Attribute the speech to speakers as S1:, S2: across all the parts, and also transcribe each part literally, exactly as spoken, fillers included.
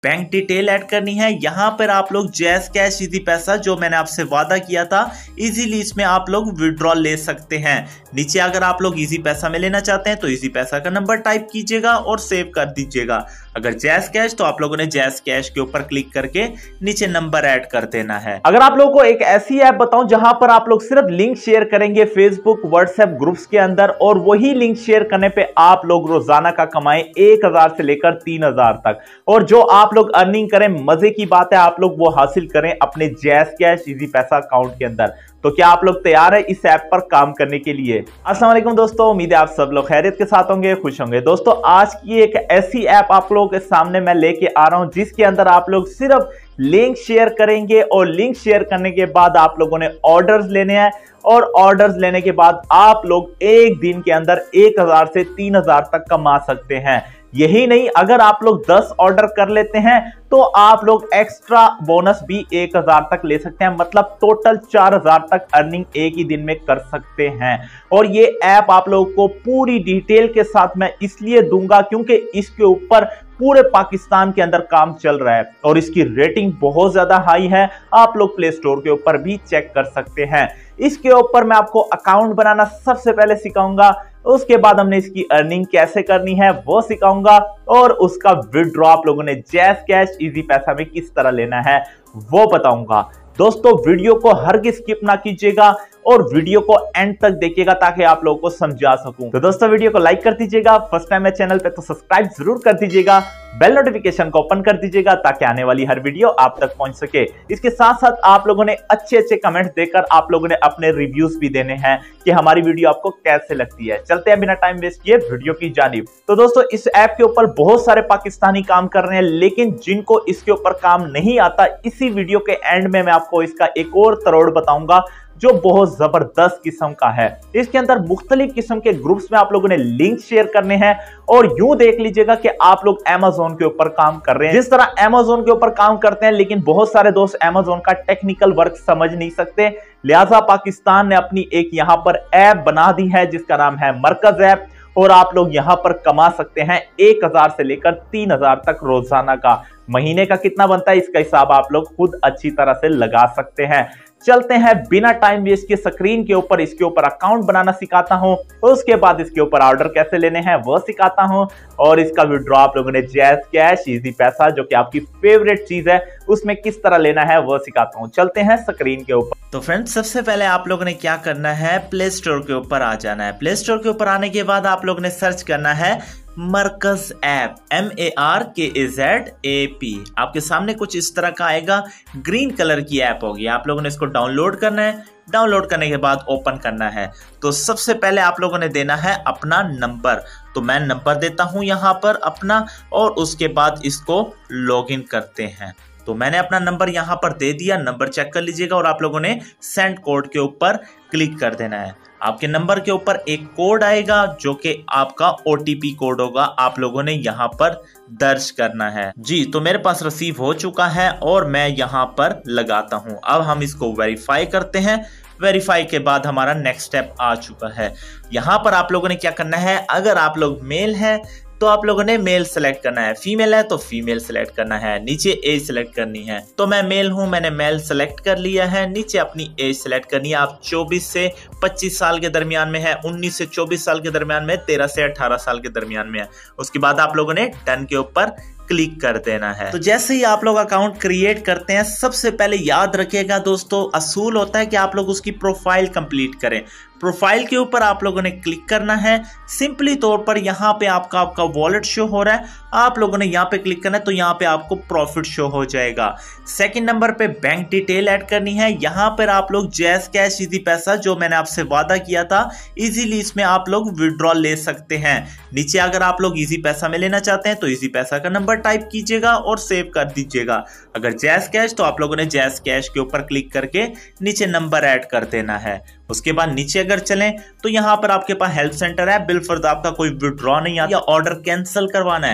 S1: Bank detail add करनी है। यहाँ पर आप लोग जैस कैश इजी पैसा जो मैंने आपसे वादा किया था इजीली इसमें आप लोग विड्रॉल ले सकते हैं। नीचे अगर आप लोग इजी पैसा में लेना चाहते हैं तो इजी पैसा का नंबर टाइप कीजिएगा और सेव कर दीजिएगा। अगर जैस कैश तो आप लोगों ने जैस कैश के ऊपर क्लिक करके नीचे नंबर ऐड कर देना है।
S2: अगर आप लोगों को एक ऐसी ऐप बताऊं जहां पर आप लोग सिर्फ लिंक शेयर करेंगे फेसबुक व्हाट्सएप ग्रुप्स के अंदर और वही लिंक शेयर करने पे आप लोग रोजाना का कमाएं एक हजार से लेकर तीन हजार तक, और जो आप लोग अर्निंग करें, मजे की बात है आप लोग वो हासिल करें अपने जैस कैश इजी पैसा अकाउंट के अंदर। तो क्या आप लोग तैयार है इस ऐप पर काम करने के लिए? अस्सलाम वालेकुम दोस्तों, उम्मीद है आप सब लोग खैरियत के साथ होंगे, खुश होंगे। दोस्तों आज की एक ऐसी ऐप आप लोगों के सामने मैं लेके आ रहा हूं जिसके अंदर आप लोग सिर्फ लिंक शेयर करेंगे और लिंक शेयर करने के बाद आप लोगों ने ऑर्डर्स लेने हैं और ऑर्डर्स लेने के बाद आप लोग एक दिन के अंदर एक हजार से तीन हजार तक कमा सकते हैं। यही नहीं, अगर आप लोग दस ऑर्डर कर लेते हैं तो आप लोग एक्स्ट्रा बोनस भी एक हजार तक ले सकते हैं, मतलब टोटल चार हजार तक अर्निंग एक ही दिन में कर सकते हैं। और ये ऐप आप लोगों को पूरी डिटेल के साथ मैं इसलिए दूंगा क्योंकि इसके ऊपर पूरे पाकिस्तान के अंदर काम चल रहा है और इसकी रेटिंग बहुत ज्यादा हाई है। आप लोग प्ले स्टोर के ऊपर भी चेक कर सकते हैं। इसके ऊपर मैं आपको अकाउंट बनाना सबसे पहले सिखाऊंगा, उसके बाद हमने इसकी अर्निंग कैसे करनी है वो सिखाऊंगा और उसका विड्रॉ आप लोगों ने जैस कैश इजी पैसा में किस तरह लेना है वो बताऊंगा। दोस्तों वीडियो को हरगिज़ स्किप ना कीजिएगा और वीडियो को एंड तक देखिएगा ताकि आप लोगों को समझा सकूं। तो दोस्तों वीडियो को लाइक कर दीजिएगा, फर्स्ट टाइम है चैनल पे तो सब्सक्राइब जरूर कर दीजिएगा, बेल नोटिफिकेशन को ओपन कर दीजिएगा ताकि आने वाली हर वीडियो आप तक पहुंच सके। इसके साथ साथ आप लोगों ने अच्छे अच्छे कमेंट्स देकर आप लोगों ने अपने रिव्यूज भी देने हैं कि हमारी वीडियो आपको कैसे लगती है। चलते हैं बिना टाइम वेस्ट किए वीडियो की जानिब। तो दोस्तों इस ऐप के ऊपर बहुत सारे पाकिस्तानी काम कर रहे हैं, लेकिन जिनको इसके ऊपर काम नहीं आता, इसी वीडियो के एंड में मैं आपको इसका एक और तरोड़ बताऊंगा जो बहुत जबरदस्त किस्म का है। इसके अंदर मुख्तलिफ किस्म के ग्रुप्स में आप लोगों ने लिंक शेयर करने हैं और यूं देख लीजिएगा कि आप लोग Amazon के ऊपर काम कर रहे हैं। जिस तरह Amazon के ऊपर काम करते हैं, लेकिन बहुत सारे दोस्त Amazon का टेक्निकल वर्क समझ नहीं सकते, लिहाजा पाकिस्तान ने अपनी एक यहां पर ऐप बना दी है जिसका नाम है मरकज ऐप, और आप लोग यहां पर कमा सकते हैं एक हजार से लेकर तीन हजार तक रोजाना का। महीने का कितना बनता है इसका हिसाब आप लोग खुद अच्छी तरह से लगा सकते हैं। चलते हैं बिना टाइम वेस्ट के स्क्रीन के ऊपर इसके ऊपर अकाउंट बनाना सिखाता हूं, उसके बाद इसके ऊपर ऑर्डर कैसे लेने हैं वो सिखाता हूं और इसका विड्रॉ आप लोगों ने जैस कैश इजी पैसा जो कि आपकी फेवरेट चीज है उसमें किस तरह लेना है वो सिखाता हूं। चलते हैं स्क्रीन के ऊपर।
S1: तो फ्रेंड्स सबसे पहले आप लोगों ने क्या करना है, प्ले स्टोर के ऊपर आ जाना है। प्ले स्टोर के ऊपर आने के बाद आप लोगों ने सर्च करना है Markaz app, M A R K A Z A P. आपके सामने कुछ इस तरह का आएगा, ग्रीन कलर की ऐप होगी। आप लोगों ने इसको डाउनलोड करना है, डाउनलोड करने के बाद ओपन करना है। तो सबसे पहले आप लोगों ने देना है अपना नंबर, तो मैं नंबर देता हूं यहां पर अपना और उसके बाद इसको लॉगिन करते हैं। तो मैंने अपना नंबर यहां पर दे दिया, नंबर चेक कर लीजिएगा और आप लोगों ने सेंड कोड के ऊपर क्लिक कर देना है। आपके नंबर के ऊपर एक कोड आएगा जो कि आपका ओ टी पी कोड होगा, आप लोगों ने यहां पर दर्ज करना है। जी तो मेरे पास रिसीव हो चुका है और मैं यहां पर लगाता हूं। अब हम इसको वेरीफाई करते हैं। वेरीफाई के बाद हमारा नेक्स्ट स्टेप आ चुका है। यहां पर आप लोगों ने क्या करना है, अगर आप लोग मेल हैं तो आप लोगों ने मेल सेलेक्ट करना है, फीमेल है तो फीमेल सेलेक्ट करना है, नीचे एज सेलेक्ट करनी है। तो मैं मेल हूं, मैंने मेल सेलेक्ट कर लिया है। नीचे अपनी एज सेलेक्ट करनी है, आप चौबीस से पच्चीस साल के दरमियान में है, उन्नीस से चौबीस साल के दरमियान में, तेरह से अठारह साल के दरमियान में है। उसके बाद आप लोगों ने डन के ऊपर क्लिक कर देना है। तो जैसे ही आप लोग अकाउंट क्रिएट करते हैं, सबसे पहले याद रखिएगा दोस्तों, असूल होता है कि आप लोग उसकी प्रोफाइल कंप्लीट करें। प्रोफाइल के ऊपर आप लोगों ने क्लिक करना है। सिंपली तौर पर यहाँ पे आपका आपका वॉलेट शो हो रहा है, आप लोगों ने यहाँ पे क्लिक करना है तो यहाँ पे आपको प्रॉफिट शो हो जाएगा। सेकंड नंबर पे बैंक डिटेल ऐड करनी है। यहाँ पर आप लोग जैस कैश इजी पैसा जो मैंने आपसे वादा किया था इजीली इसमें आप लोग विड्रॉल ले सकते हैं। नीचे अगर आप लोग इजी पैसा में लेना चाहते हैं तो इजी पैसा का नंबर टाइप कीजिएगा और सेव कर दीजिएगा। अगर जैस कैश तो आप लोगों ने जैस कैश के ऊपर क्लिक करके नीचे नंबर ऐड कर देना है। उसके बाद नीचे अगर चलें तो यहाँ पर आपके पास हेल्प सेंटर है। बिलफर्ज आपका कोई विड्रॉ नहीं आता या ऑर्डर कैंसिल करवाना है तो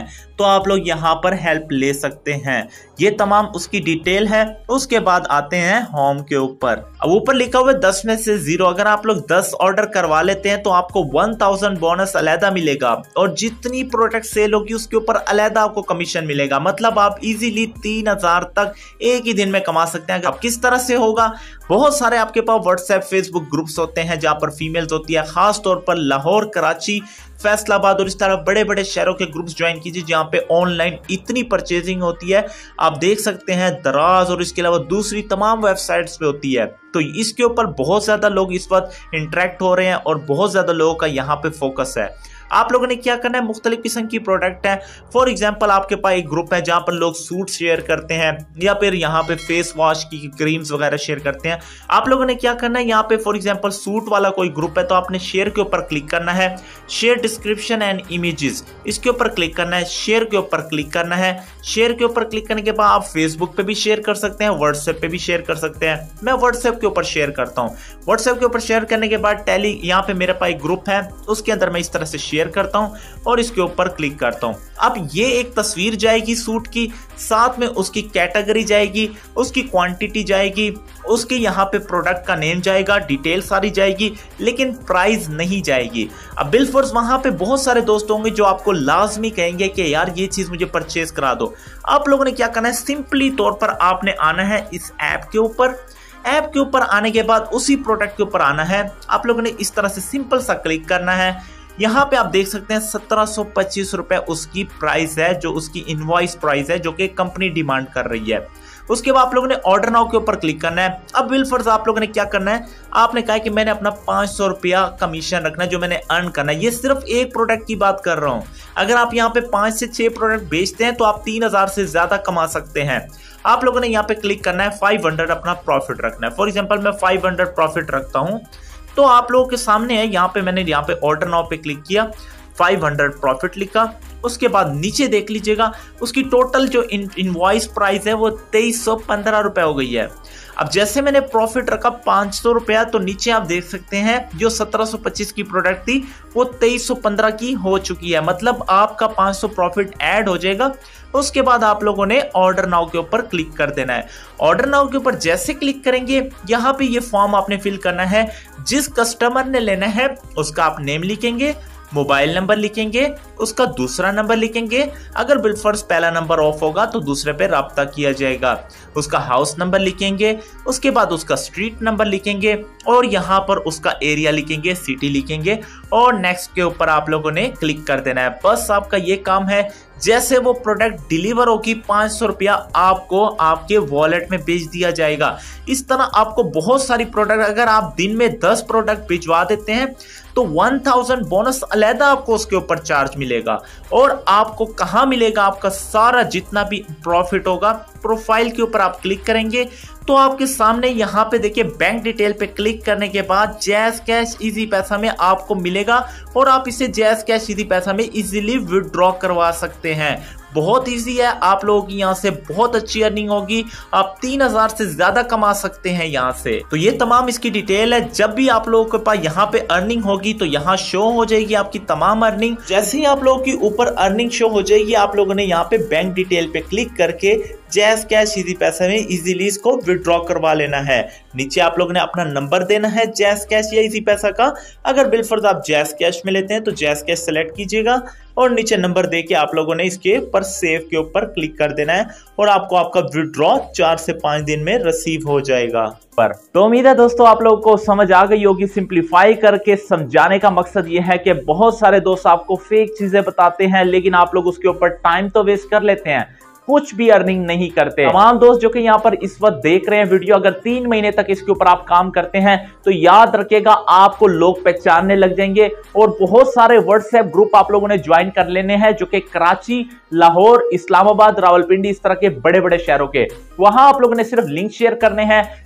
S1: तो आप लोग यहाँ पर हेल्प ले सकते हैं। ये तमाम उसकी डिटेल है। उसके बाद आते हैं होम के ऊपर। अब ऊपर लिखा हुआ है दस में से जीरो। अगर आप लोग दस ऑर्डर करवा लेते हैं तो आपको वन थाउजेंड बोनस अलहदा मिलेगा और जितनी प्रोडक्ट सेल होगी उसके ऊपर अलहदा आपको कमीशन मिलेगा। मतलब आप इजीली तीन हजार तक एक ही दिन में कमा सकते हैं। अब किस तरह से होगा, बहुत सारे आपके पास व्हाट्सएप फेसबुक ग्रुप्स होते हैं जहां पर फीमेल्स होती है, खास तौर पर लाहौर, कराची, फैसलाबाद और इस तरह बड़े बड़े शहरों के ग्रुप्स ज्वाइन कीजिए जहां पे ऑनलाइन इतनी परचेजिंग होती है। आप देख सकते हैं दराज और इसके अलावा दूसरी तमाम वेबसाइट्स पे होती है। तो इसके ऊपर बहुत ज्यादा लोग इस वक्त इंटरेक्ट हो रहे हैं और बहुत ज्यादा लोगों का यहाँ पे फोकस है। आप लोगों ने क्या करना है, मुख्तलिफ किस्म की प्रोडक्ट है। फॉर एग्जांपल आपके पास एक ग्रुप है जहां पर लोग सूट शेयर करते हैं या फिर यहाँ पे फेस वॉश की क्रीम्स वगैरह शेयर करते हैं। आप लोगों ने क्या करना है, यहाँ पे फॉर एग्जांपल सूट वाला कोई ग्रुप है तो आपने शेयर के ऊपर क्लिक करना है, शेयर डिस्क्रिप्शन एंड इमेजेस इसके ऊपर क्लिक करना है, शेयर के ऊपर क्लिक करना है। शेयर के ऊपर क्लिक करने के बाद आप फेसबुक पे भी शेयर कर सकते हैं, व्हाट्सएप पे भी शेयर कर सकते हैं। मैं व्हाट्सएप के ऊपर शेयर करता हूँ। व्हाट्सएप के ऊपर शेयर करने के बाद टैली यहाँ पे मेरे पास एक ग्रुप है, उसके अंदर मैं इस तरह से शेयर करता हूँ और इसके ऊपर क्लिक करता हूं। अब ये एक तस्वीर जाएगी सूट की, साथ में उसकी कैटेगरी जाएगी, उसकी क्वांटिटी जाएगी, उसके यहाँ पे प्रोडक्ट का नेम जाएगा, डिटेल सारी जाएगी, लेकिन प्राइस नहीं जाएगी। अब बिलफोर्स वहां पे बहुत सारे दोस्त होंगे जो आपको लाजमी कहेंगे कि यार ये चीज मुझे परचेज करा दो। आप लोगों ने क्या करना है, सिंपली तौर पर आपने आना है इस ऐप के ऊपर। ऐप के ऊपर आने के बाद उसी प्रोडक्ट के ऊपर आना है। आप लोगों ने इस तरह से सिंपल सा क्लिक करना है। यहाँ पे आप देख सकते हैं सत्रह सौ पच्चीस रुपए उसकी प्राइस है, जो उसकी इनवॉइस प्राइस है, जो कि कंपनी डिमांड कर रही है। उसके बाद आप लोगों ने ऑर्डर नाउ के ऊपर क्लिक करना है। अब बिलफर्ज आप लोगों ने क्या करना है, आपने कहा कि मैंने अपना पांच सौ रुपया कमीशन रखना है जो मैंने अर्न करना है। ये सिर्फ एक प्रोडक्ट की बात कर रहा हूं। अगर आप यहाँ पे पांच से छह प्रोडक्ट बेचते हैं तो आप तीन हजार से ज्यादा कमा सकते हैं। आप लोगों ने यहाँ पे क्लिक करना है, फाइव हंड्रेड अपना प्रॉफिट रखना है। फॉर एग्जाम्पल मैं फाइव हंड्रेड प्रॉफिट रखता हूं तो आप लोगों के सामने है, यहाँ पे मैंने यहाँ पे ऑर्डर नाउ पे क्लिक किया, फाइव हंड्रेड प्रॉफिट लिखा। उसके बाद नीचे देख लीजिएगा उसकी टोटल जो इनवॉइस प्राइस है वो तेईस सौ पंद्रह रुपए हो गई है। अब जैसे मैंने प्रॉफिट रखा पांच सौ रुपया तो नीचे आप देख सकते हैं जो सत्रह सौ पच्चीस की प्रोडक्ट थी वो तेईस सौ पंद्रह की हो चुकी है। मतलब आपका पांच सौ प्रॉफिट ऐड हो जाएगा। उसके बाद आप लोगों ने ऑर्डर नाउ के ऊपर क्लिक कर देना है। ऑर्डर नाउ के ऊपर जैसे क्लिक करेंगे यहाँ पे ये फॉर्म आपने फिल करना है। जिस कस्टमर ने लेना है उसका आप नेम लिखेंगे, मोबाइल नंबर लिखेंगे, उसका दूसरा नंबर लिखेंगे। अगर बिलफर्स पहला नंबर ऑफ होगा तो दूसरे पे राब्ता किया जाएगा। उसका हाउस नंबर लिखेंगे, उसके बाद उसका स्ट्रीट नंबर लिखेंगे और यहाँ पर उसका एरिया लिखेंगे, सिटी लिखेंगे और नेक्स्ट के ऊपर आप लोगों ने क्लिक कर देना है। बस आपका ये काम है। जैसे वो प्रोडक्ट डिलीवर होगी पांच सौ रुपया आपको आपके वॉलेट में भेज दिया जाएगा। इस तरह आपको बहुत सारी प्रोडक्ट, अगर आप दिन में दस प्रोडक्ट भिजवा देते हैं तो वन थाउजेंड बोनस अलहदा आपको उसके ऊपर चार्ज मिलेगा। और आपको कहाँ मिलेगा, आपका सारा जितना भी प्रॉफिट होगा, प्रोफाइल के ऊपर आप क्लिक करेंगे तो आपके सामने यहाँ पे देखिए बैंक डिटेल पे क्लिक करने के बाद जैज़ कैश इजी पैसा में आपको मिलेगा और आप इसे जैज़ कैश इजी पैसा में इजीली विड्रॉ करवा सकते हैं। बहुत इजी है, आप लोगों की यहाँ से बहुत अच्छी अर्निंग होगी। आप तीन हजार से ज्यादा कमा सकते हैं यहाँ से। तो ये तमाम इसकी डिटेल है। जब भी आप लोगों के पास यहाँ पे अर्निंग होगी तो यहाँ शो हो जाएगी आपकी तमाम अर्निंग। जैसे ही आप लोगों की ऊपर अर्निंग शो हो जाएगी आप लोगों ने यहाँ पे बैंक डिटेल पे क्लिक करके जैज़ कैश इजी पैसा में इजीली इसको विड्रॉ करवा लेना है। नीचे आप लोगों ने अपना नंबर देना है जैज़ कैश या इजी पैसा का। अगर बिलफर्ज आप जैज़ कैश में लेते हैं तो जैज़ कैश सेलेक्ट कीजिएगा और नीचे नंबर दे के आप लोगों ने इसके ऊपर सेव के ऊपर क्लिक कर देना है और आपको आपका विड्रॉ चार से पांच दिन में रिसीव हो जाएगा। पर तो उम्मीद है दोस्तों आप लोगों को समझ आ गई होगी। सिंपलीफाई करके समझाने का मकसद ये है कि बहुत सारे दोस्त आपको फेक चीजें बताते हैं लेकिन आप लोग उसके ऊपर टाइम तो वेस्ट कर लेते हैं, कुछ भी अर्निंग नहीं करते। तमाम दोस्त जो कि यहाँ पर इस वक्त देख रहे हैं वीडियो, अगर तीन महीने तक इसके ऊपर आप काम करते हैं तो याद रखिएगा आपको लोग पहचानने लग जाएंगे और बहुत सारे व्हाट्सएप ग्रुप आप लोगों ने ज्वाइन कर लेने हैं जो कि कराची, लाहौर, इस्लामाबाद, रावलपिंडी, इस तरह के बड़े बड़े शहरों के। वहां आप लोगों ने सिर्फ लिंक शेयर करने हैं।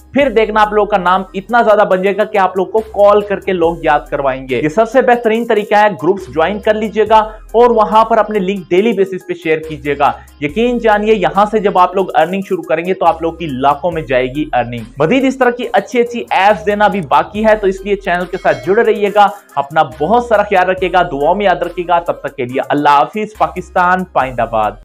S2: फिर देखना आप लोग का नाम इतना ज्यादा बन जाएगा कि आप लोग को कॉल करके लोग याद करवाएंगे। ये सबसे बेहतरीन तरीका है, ग्रुप्स ज्वाइन कर लीजिएगा और वहां पर अपने लिंक डेली बेसिस पे शेयर कीजिएगा। यकीन जानिए यहां से जब आप लोग अर्निंग शुरू करेंगे तो आप लोग की लाखों में जाएगी अर्निंग। मजीद इस तरह की अच्छी अच्छी एप्स देना भी बाकी है, तो इसलिए चैनल के साथ जुड़े रहिएगा। अपना बहुत सारा ख्याल रखिएगा, दुआओं में याद रखिएगा। तब तक के लिए अल्लाह हाफिज। पाकिस्तान पाइंदाबाद।